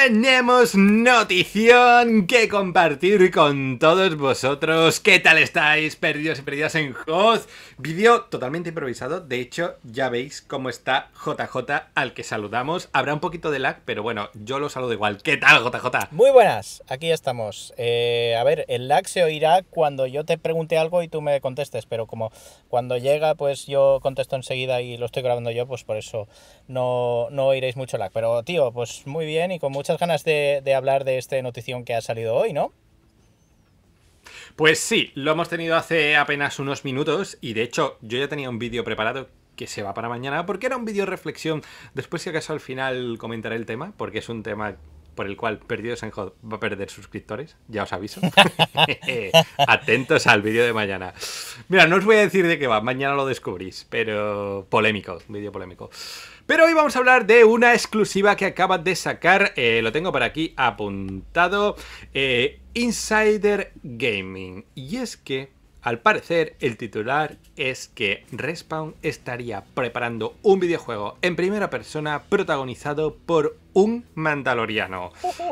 Tenemos notición que compartir con todos vosotros. ¿Qué tal estáis, perdidos y perdidas en Hoth? Vídeo totalmente improvisado. De hecho, ya veis cómo está JJ, al que saludamos. Habrá un poquito de lag, pero bueno, yo lo saludo igual. ¿Qué tal, JJ? Muy buenas, aquí estamos. A ver, el lag se oirá cuando yo te pregunte algo y tú me contestes, pero como cuando llega, pues yo contesto enseguida y lo estoy grabando yo, pues por eso no oiréis mucho lag. Pero tío, pues muy bien y con muchas ganas de hablar de esta notición que ha salido hoy, ¿no? Pues sí, lo hemos tenido hace apenas unos minutos y de hecho yo ya tenía un vídeo preparado que se va para mañana porque era un vídeo reflexión. Después si acaso al final comentaré el tema porque es un tema por el cual Perdidos en Hoth va a perder suscriptores, ya os aviso. Atentos al vídeo de mañana. Mira, no os voy a decir de qué va, mañana lo descubrís, pero polémico, vídeo polémico. Pero hoy vamos a hablar de una exclusiva que acaba de sacar, lo tengo por aquí apuntado, Insider Gaming. Y es que, al parecer, el titular es que Respawn estaría preparando un videojuego en primera persona protagonizado por un mandaloriano.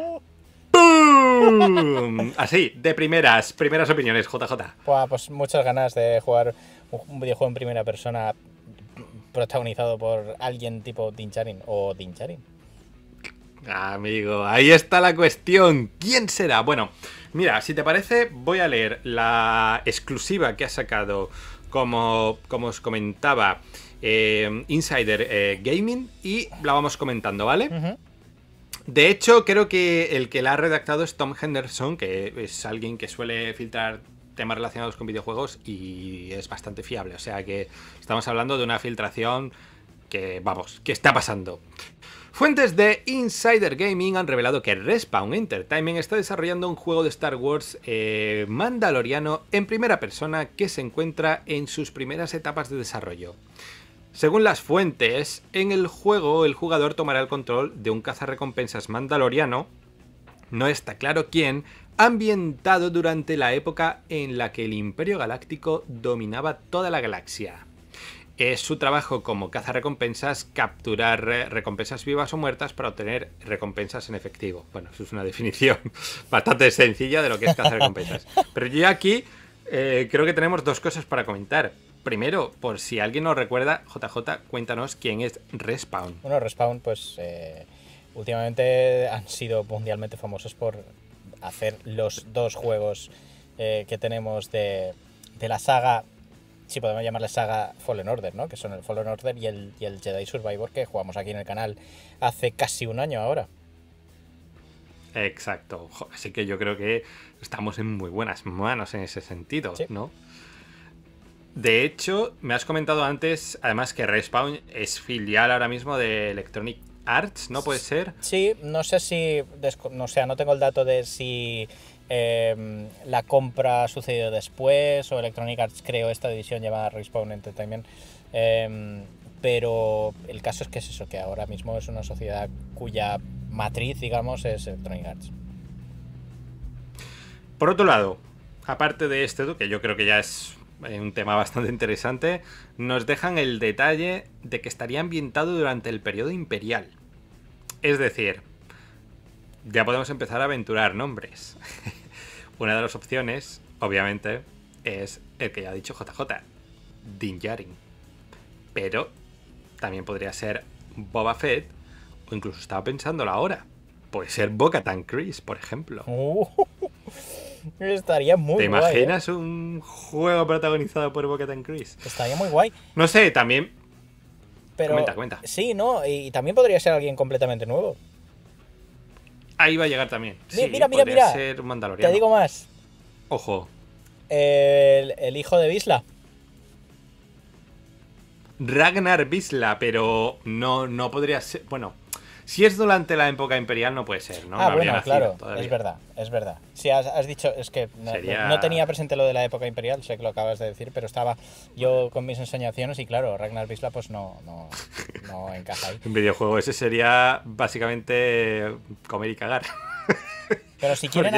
¡Pum! Así, de primeras opiniones, JJ. Buah, pues muchas ganas de jugar un videojuego en primera persona protagonizado por alguien tipo Din Djarin o Din Djarin. Amigo, ahí está la cuestión. ¿Quién será? Bueno, mira, si te parece, voy a leer la exclusiva que ha sacado, como os comentaba, Insider Gaming, y la vamos comentando, ¿vale? De hecho, creo que el que la ha redactado es Tom Henderson, que es alguien que suele filtrar temas relacionados con videojuegos y es bastante fiable. O sea que estamos hablando de una filtración que, vamos, que está pasando. Fuentes de Insider Gaming han revelado que Respawn Entertainment está desarrollando un juego de Star Wars mandaloriano en primera persona que se encuentra en sus primeras etapas de desarrollo. Según las fuentes, en el juego el jugador tomará el control de un cazarrecompensas mandaloriano, no está claro quién, ambientado durante la época en la que el Imperio Galáctico dominaba toda la galaxia. Es su trabajo como cazarrecompensas capturar recompensas vivas o muertas para obtener recompensas en efectivo. Bueno, eso es una definición bastante sencilla de lo que es cazarrecompensas. Pero yo aquí creo que tenemos dos cosas para comentar. Primero, por si alguien nos recuerda, JJ, cuéntanos quién es Respawn. Bueno, Respawn, pues últimamente han sido mundialmente famosos por hacer los dos juegos que tenemos de la saga, si podemos llamarle saga Fallen Order, ¿no? Que son el Fallen Order y el Jedi Survivor, que jugamos aquí en el canal hace casi un año ahora. Exacto. Así que yo creo que estamos en muy buenas manos en ese sentido, Sí. ¿no? De hecho, me has comentado antes, además, que Respawn es filial ahora mismo de Electronic Arts, ¿no puede ser? Sí, no sé si, no tengo el dato de si la compra ha sucedido después o Electronic Arts creó esta división llamada Respawn Entertainment, pero el caso es que es eso, que ahora mismo es una sociedad cuya matriz, digamos, es Electronic Arts. Por otro lado, aparte de esto, que yo creo que ya es un tema bastante interesante, nos dejan el detalle de que estaría ambientado durante el periodo imperial. Es decir, ya podemos empezar a aventurar nombres. Una de las opciones, obviamente, es el que ya ha dicho JJ, Din Djarin. Pero también podría ser Boba Fett, o incluso estaba pensándolo ahora. Puede ser Bo-Katan Kryze, por ejemplo. Estaría muy ¿Te guay. imaginas un juego protagonizado por Bo-Katan Kryze? Estaría muy guay. No sé, también. Pero Comenta. sí, ¿no? Y también podría ser alguien completamente nuevo. Ahí va a llegar también. Sí, Mira. podría ser un mandaloriano. Te digo más. Ojo. El hijo de Visla. Ragnar Visla, pero no podría ser. Bueno, si es durante la época imperial, no puede ser, ¿no? No habría Bueno, nacido claro, todavía. es verdad. Si has dicho, es que no tenía presente lo de la época imperial, sé que lo acabas de decir, pero estaba yo con mis ensoñaciones y claro, Ragnar Visla pues no encaja ahí. Un videojuego ese sería básicamente comer y cagar. Pero si quieren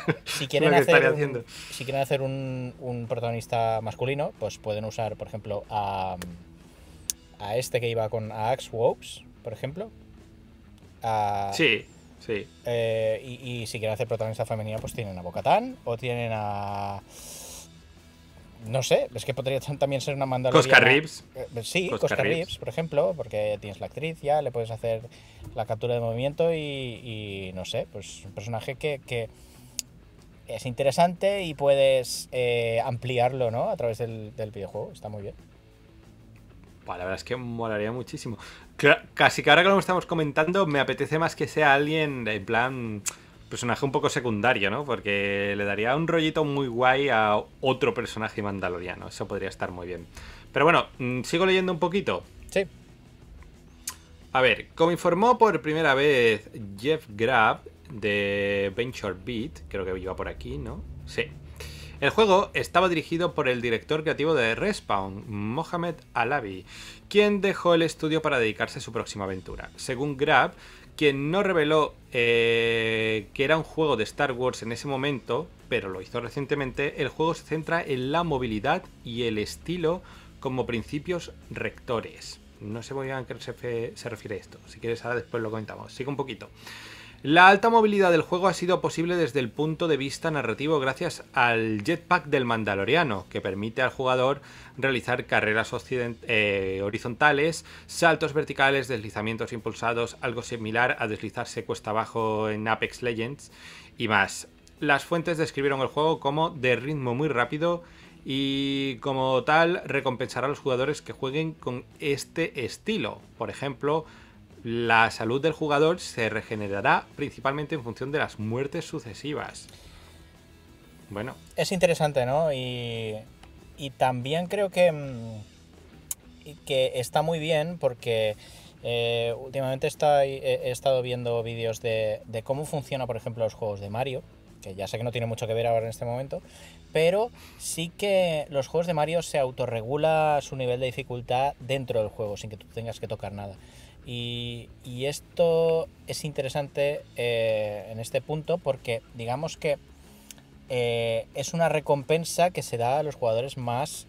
hacer un protagonista masculino, pues pueden usar, por ejemplo, a este que iba con Axe Wops, por ejemplo. Sí, Sí. Y si quieren hacer protagonista femenina, pues tienen a Bo-Katan o tienen a... No sé, es que podría también ser una Cosca mandaloriana. Reeves. Sí, Cosca Cosca Reeves. Reeves, por ejemplo, porque tienes la actriz ya, le puedes hacer la captura de movimiento y no sé, pues un personaje que es interesante y puedes ampliarlo, ¿no? A través del videojuego, está muy bien. Pues la verdad es que molaría muchísimo. Casi que ahora que lo estamos comentando, me apetece más que sea alguien, en plan, personaje un poco secundario, ¿no? Porque le daría un rollito muy guay a otro personaje mandaloriano. Eso podría estar muy bien. Pero bueno, sigo leyendo un poquito. Sí. A ver, como informó por primera vez Jeff Grubb de Venture Beat, creo que iba por aquí, ¿no? Sí. El juego estaba dirigido por el director creativo de Respawn, Mohamed Alavi, quien dejó el estudio para dedicarse a su próxima aventura. Según Grubb, quien no reveló que era un juego de Star Wars en ese momento, pero lo hizo recientemente, el juego se centra en la movilidad y el estilo como principios rectores. No sé muy bien a qué se refiere esto. Si quieres ahora después lo comentamos. Sigue un poquito. La alta movilidad del juego ha sido posible desde el punto de vista narrativo gracias al jetpack del Mandaloriano, que permite al jugador realizar carreras horizontales, saltos verticales, deslizamientos impulsados, algo similar a deslizarse cuesta abajo en Apex Legends y más. Las fuentes describieron el juego como de ritmo muy rápido y como tal recompensará a los jugadores que jueguen con este estilo. Por ejemplo, la salud del jugador se regenerará principalmente en función de las muertes sucesivas. Bueno. Es interesante, ¿no? Y también creo que está muy bien porque últimamente he estado viendo vídeos de cómo funciona, por ejemplo, los juegos de Mario, que ya sé que no tiene mucho que ver ahora en este momento, pero sí que los juegos de Mario se autorregula su nivel de dificultad dentro del juego, sin que tú tengas que tocar nada. Y esto es interesante en este punto porque digamos que es una recompensa que se da a los jugadores más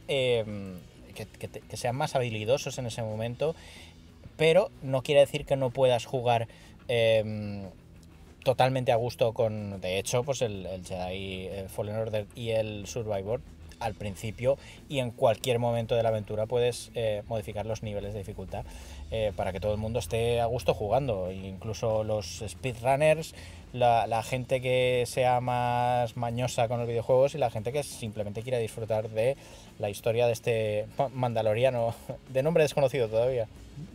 que sean más habilidosos en ese momento, pero no quiere decir que no puedas jugar totalmente a gusto con, de hecho, pues el Jedi Fallen Order y el Survivor al principio y en cualquier momento de la aventura puedes modificar los niveles de dificultad para que todo el mundo esté a gusto jugando, incluso los speedrunners, la gente que sea más mañosa con los videojuegos y la gente que simplemente quiera disfrutar de la historia de este mandaloriano de nombre desconocido todavía.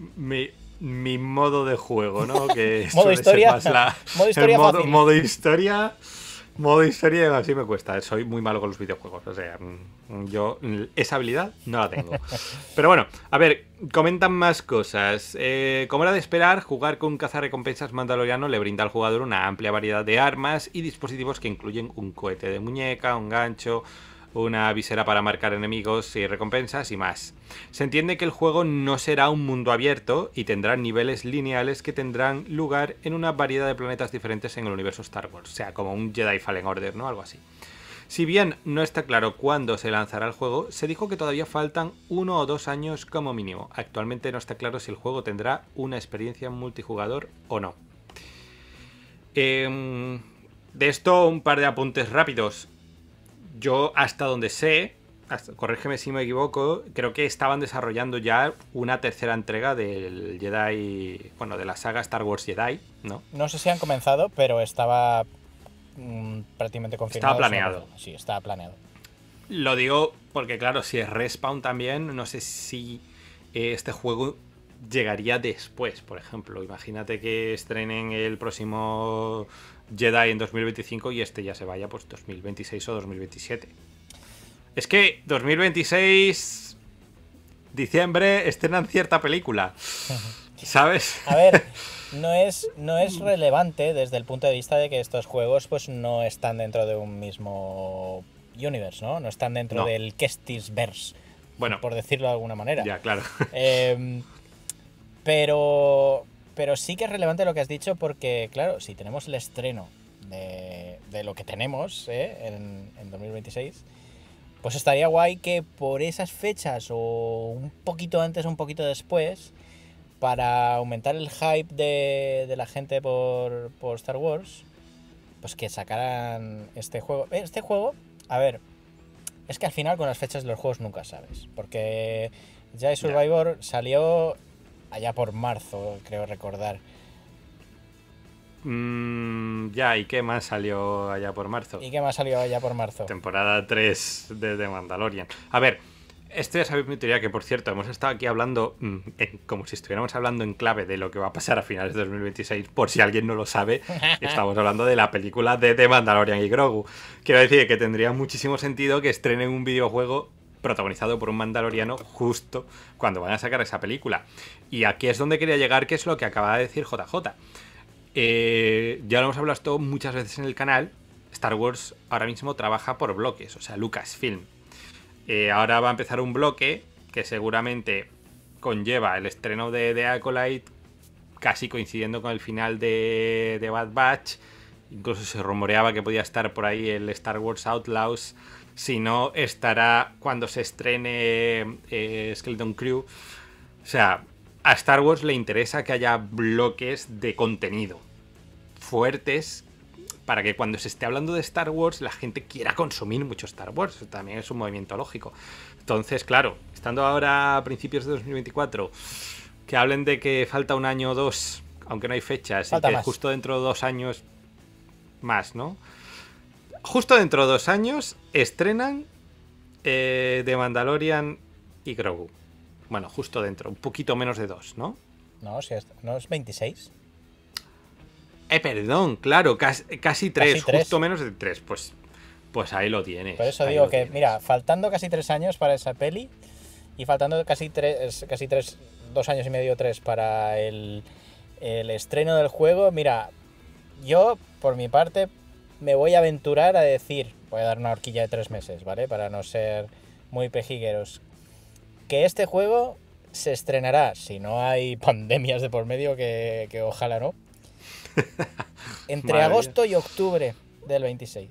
Mi modo de juego, ¿no? Que modo historia, más la, modo historia fácil. Modo historia así me cuesta. Soy muy malo con los videojuegos. O sea, yo esa habilidad no la tengo. Pero bueno, a ver, comentan más cosas. Como era de esperar, jugar con un cazarrecompensas mandaloriano le brinda al jugador una amplia variedad de armas y dispositivos que incluyen un cohete de muñeca, un gancho, una visera para marcar enemigos y recompensas y más. Se entiende que el juego no será un mundo abierto y tendrá niveles lineales que tendrán lugar en una variedad de planetas diferentes en el universo Star Wars, o sea, como un Jedi Fallen Order, ¿no? Algo así. Si bien no está claro cuándo se lanzará el juego, se dijo que todavía faltan 1 o 2 años como mínimo. Actualmente no está claro si el juego tendrá una experiencia multijugador o no. De esto un par de apuntes rápidos. Yo, hasta donde sé, corrígeme si me equivoco, creo que estaban desarrollando ya una tercera entrega del Jedi, bueno, de la saga Star Wars Jedi, ¿no? No sé si han comenzado, pero estaba prácticamente confirmado. Estaba planeado. Sí, estaba planeado. Lo digo porque, claro, si es Respawn también, no sé si este juego llegaría después, por ejemplo. Imagínate que estrenen el próximo Jedi en 2025 y este ya se vaya pues 2026 o 2027. Es que 2026 diciembre estrenan cierta película, ¿sabes? A ver, no es relevante desde el punto de vista de que estos juegos pues no están dentro de un mismo universe, ¿no? No están dentro del Kestisverse, bueno, por decirlo de alguna manera. Ya, claro. Pero sí que es relevante lo que has dicho porque, claro, si tenemos el estreno de lo que tenemos en 2026, pues estaría guay que por esas fechas o un poquito antes o un poquito después para aumentar el hype de la gente por Star Wars, pues que sacaran este juego. Este juego, a ver, es que al final con las fechas de los juegos nunca sabes, porque Jedi Survivor salió allá por marzo, creo recordar. Ya, ¿y qué más salió allá por marzo? Temporada 3 de The Mandalorian. A ver, esto ya sabéis mi teoría, que por cierto, hemos estado aquí hablando como si estuviéramos hablando en clave de lo que va a pasar a finales de 2026, por si alguien no lo sabe. Estamos hablando de la película de The Mandalorian y Grogu. Quiero decir que tendría muchísimo sentido que estrenen un videojuego protagonizado por un mandaloriano justo cuando van a sacar esa película. Y aquí es donde quería llegar, que es lo que acaba de decir JJ. Ya lo hemos hablado esto muchas veces en el canal. Star Wars ahora mismo trabaja por bloques, o sea, Lucasfilm. Ahora va a empezar un bloque que seguramente conlleva el estreno de Acolyte, casi coincidiendo con el final de Bad Batch. Incluso se rumoreaba que podía estar por ahí el Star Wars Outlaws. Si no, estará cuando se estrene Skeleton Crew. O sea, a Star Wars le interesa que haya bloques de contenido fuertes para que cuando se esté hablando de Star Wars la gente quiera consumir mucho Star Wars. Eso también es un movimiento lógico. Entonces, claro, estando ahora a principios de 2024, que hablen de que falta un año o dos, aunque no hay fechas, falta y que más. justo dentro de 2 años más, ¿no? Justo dentro de 2 años estrenan The Mandalorian y Grogu. Bueno, justo dentro, un poquito menos de 2, ¿no? No, si no es 26. Perdón, claro, casi 3, justo menos de 3. Pues ahí lo tienes. Por eso digo que, mira, faltando casi 3 años para esa peli y faltando casi 2 años y medio, 3 para el estreno del juego, mira, yo, por mi parte, me voy a aventurar a decir, voy a dar una horquilla de 3 meses, ¿vale? Para no ser muy pejigueros, que este juego se estrenará, si no hay pandemias de por medio, que ojalá no, entre agosto y octubre del 26.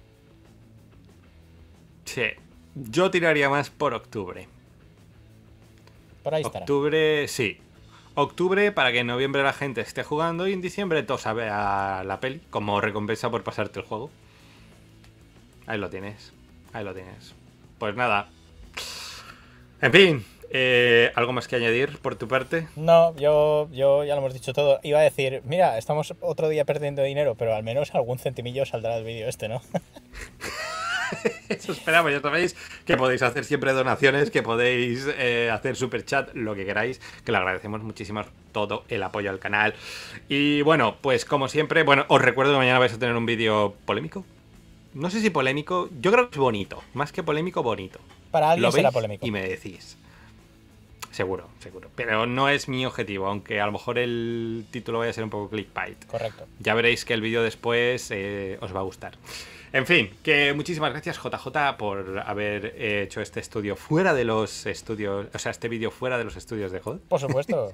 Sí, yo tiraría más por octubre. Por ahí estará. Octubre, sí. Octubre para que en noviembre la gente esté jugando y en diciembre todos a ver a la peli como recompensa por pasarte el juego. Ahí lo tienes. Pues nada. En fin, ¿algo más que añadir por tu parte? No, yo ya lo hemos dicho todo. Iba a decir, mira, estamos otro día perdiendo dinero, pero al menos algún centimillo saldrá del vídeo este, ¿no? Eso esperamos. Ya sabéis que podéis hacer siempre donaciones, que podéis hacer super chat, lo que queráis, que le agradecemos muchísimo todo el apoyo al canal. Y bueno, pues como siempre, bueno, os recuerdo que mañana vais a tener un vídeo polémico. No sé si polémico, yo creo que es bonito, más que polémico, bonito. Para alguien será polémico. Y me decís. Seguro. Pero no es mi objetivo, aunque a lo mejor el título vaya a ser un poco clickbait. Correcto. Ya veréis que el vídeo después os va a gustar. En fin, que muchísimas gracias JJ por haber hecho este estudio fuera de los estudios, o sea, este vídeo fuera de los estudios de HOD. Por supuesto.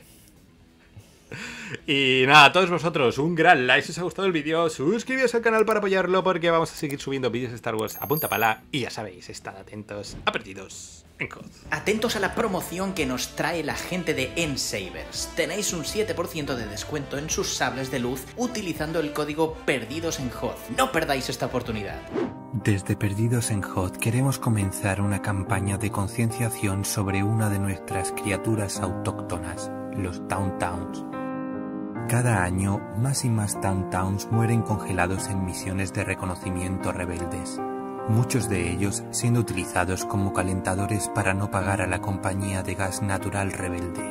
Y nada, a todos vosotros, un gran like si os ha gustado el vídeo, suscribíos al canal para apoyarlo porque vamos a seguir subiendo vídeos de Star Wars a punta pala y ya sabéis, estad atentos a Perdidos en HOD. Atentos a la promoción que nos trae la gente de Ensabers. Tenéis un 7% de descuento en sus sables de luz utilizando el código Perdidos en HOD. No perdáis esta oportunidad. Desde Perdidos en HOD queremos comenzar una campaña de concienciación sobre una de nuestras criaturas autóctonas, los Tauntauns. Cada año, más y más Tauntauns mueren congelados en misiones de reconocimiento rebeldes, muchos de ellos siendo utilizados como calentadores para no pagar a la compañía de gas natural rebelde.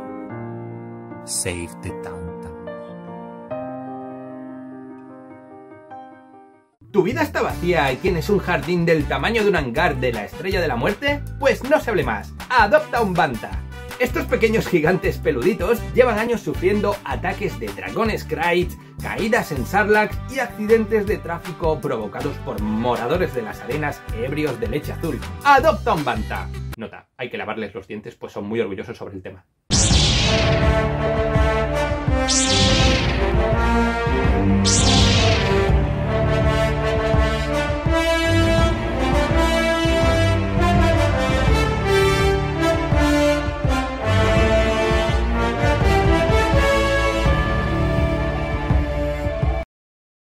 Save the Tauntauns. ¿Tu vida está vacía y tienes un jardín del tamaño de un hangar de la Estrella de la Muerte? Pues no se hable más, adopta un Banta. Estos pequeños gigantes peluditos llevan años sufriendo ataques de dragones Skrulls, caídas en Sarlacc y accidentes de tráfico provocados por moradores de las arenas ebrios de leche azul. ¡Adopta un Banta! Nota, hay que lavarles los dientes pues son muy orgullosos sobre el tema.